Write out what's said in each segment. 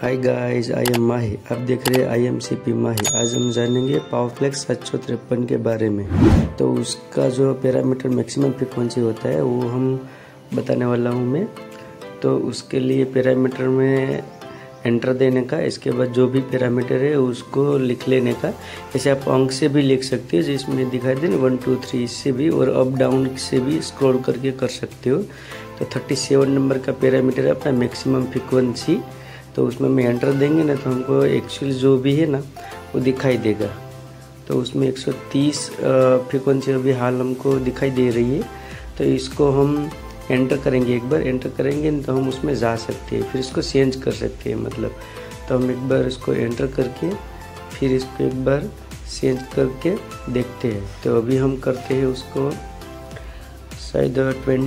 Hi guys, I am माही। आप देख रहे हैं IMCP माही। आज हम जानेंगे पावरफ्लेक्स 753 के बारे में। तो उसका जो पैरामीटर मैक्सिमम फ्रीक्वेंसी होता है वो हम बताने वाला हूँ मैं। तो उसके लिए पैरामीटर में एंटर देने का, इसके बाद जो भी पैरामीटर है उसको लिख लेने का। ऐसे आप अंक से भी लिख सकते हो, जिसमें दिखाई दे 1 2 3, इससे भी, और अप डाउन से भी स्क्रॉल करके कर सकते हो। तो 37 नंबर का पैरामीटर है अपना मैक्सिमम फ्रीक्वेंसी। तो उसमें हम एंटर देंगे ना, तो हमको एक्चुअली जो भी है ना वो दिखाई देगा। तो उसमें 130 फ्रीक्वेंसी अभी हाल हमको दिखाई दे रही है। तो इसको हम एंटर करेंगे, एक बार एंटर करेंगे तो हम उसमें जा सकते हैं, फिर इसको चेंज कर सकते हैं मतलब। तो हम एक बार इसको एंटर करके फिर इसको एक बार चेंज करके देखते हैं। तो अभी हम करते हैं उसको शायद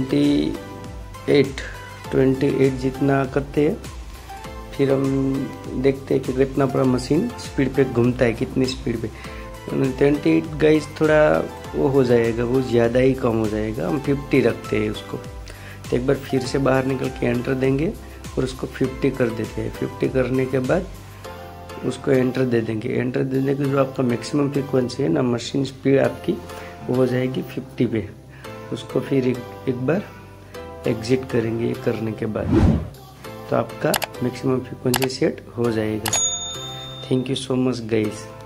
28 जितना करते हैं। फिर हम देखते हैं कि कितना पूरा मशीन स्पीड पे घूमता है, कितनी स्पीड पे। 28 गाइस थोड़ा वो हो जाएगा, वो ज़्यादा ही कम हो जाएगा। हम 50 रखते हैं उसको। तो एक बार फिर से बाहर निकल के एंटर देंगे और उसको 50 कर देते हैं। 50 करने के बाद उसको एंटर दे देंगे। एंटर देने के जो आपका मैक्सिमम फ्रीक्वेंसी है ना, मशीन स्पीड आपकी वो हो जाएगी 50 पे। उसको फिर एक बार एग्जिट करेंगे करने के बाद, तो आपका मैक्सिमम फ्रीक्वेंसी सेट हो जाएगा। Thank you so much guys.